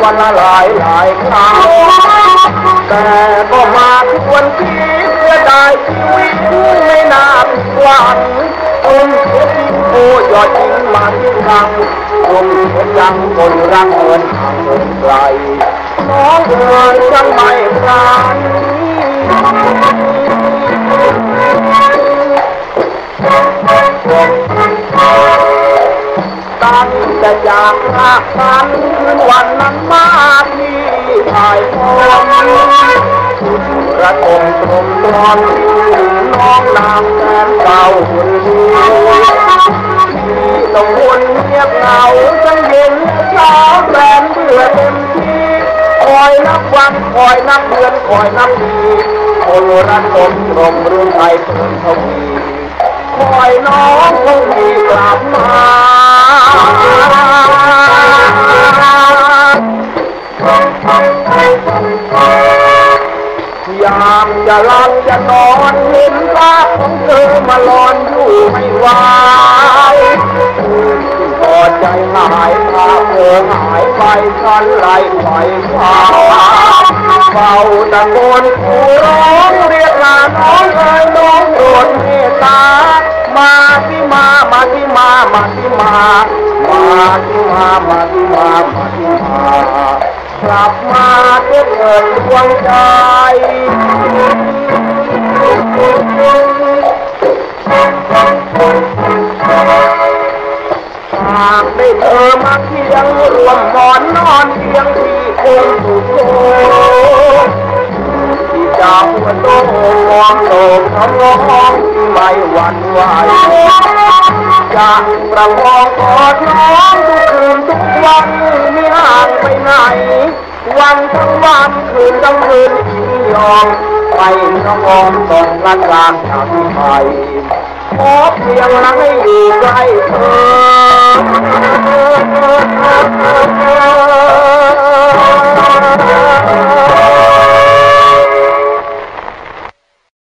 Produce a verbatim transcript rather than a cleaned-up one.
วันละหลายหลายครั้งแต่ก็มาทุกวันที่เพื่อได้ชีวิตไม่นานวันคนเสียจริงโอ้ยอดจริงมาที่รังคนเสียยังคนรักเงินห่างเงินไกลน้องเอ๋ยจังไม่ปราณีตั้งแต่จากรักกันคืนวันนั้นมาที่ชายพรสุดระทมตรมตรอนน้องนางแสนเก่าหุ่นที่ต้องวนเงียบเหงาจังเย็นเช้าแสนเบื่อเต็มที่คอยนับวันคอยนับเดือนคอยนับปีคนระทมตรมเรื่องไทยเพิ่มทวีคอยน้องคงมีกลับมายามจะหลับจะนอนเห็นภาพของเธอมาลอนอยู่ไม่ไหวพอใจหายภาพเธอหายไปฉันไล่ไปฟ้าเฝ้าตะโกนผู้ร้องเรียกหาน้องเอ๋ยน้องโปรดเมตตามาที่มามาที่มามาที่มามาที่มามาที่มามาที่มากลับมาเถิดเถิดดวงใจหากได้เธอมาเคียงรวมหมอนนอนเพียงที่คงสุขโศกที่จะหัวโตมองโลกทำร้องที่ไม่หวั่นไหวจะประคองกอดน้องทุกคืนทุกวันไม่ห่างไปไหนวันทั้งวันคืนทั้งคืนที่ยอมไปน้องอมต้องรักการทำไปขอเพียงรักให้อยู่ใกล้เธอ